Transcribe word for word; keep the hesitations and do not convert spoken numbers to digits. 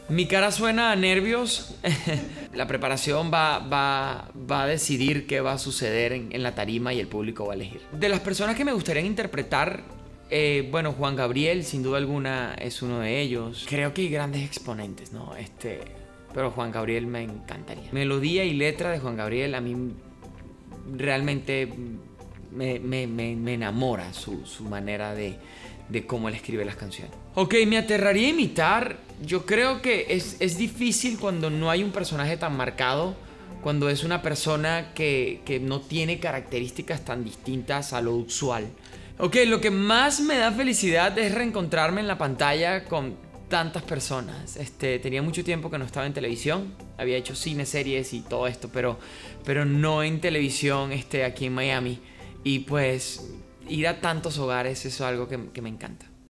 Mi cara suena a nervios. La preparación va, va, va a decidir qué va a suceder en, en la tarima y el público va a elegir. De las personas que me gustaría interpretar, eh, bueno, Juan Gabriel sin duda alguna es uno de ellos. Creo que hay grandes exponentes, ¿no? Este, pero Juan Gabriel me encantaría. Melodía y letra de Juan Gabriel a mí realmente me, me, me, me enamora su, su manera de... de cómo él escribe las canciones. Ok, me aterraría imitar. Yo creo que es, es difícil cuando no hay un personaje tan marcado, cuando es una persona que, que no tiene características tan distintas a lo usual. Ok, lo que más me da felicidad es reencontrarme en la pantalla con tantas personas. Este, tenía mucho tiempo que no estaba en televisión. Había hecho cine, series y todo esto, pero, pero no en televisión este, aquí en Miami. Y pues... ir a tantos hogares, eso es algo que, que me encanta.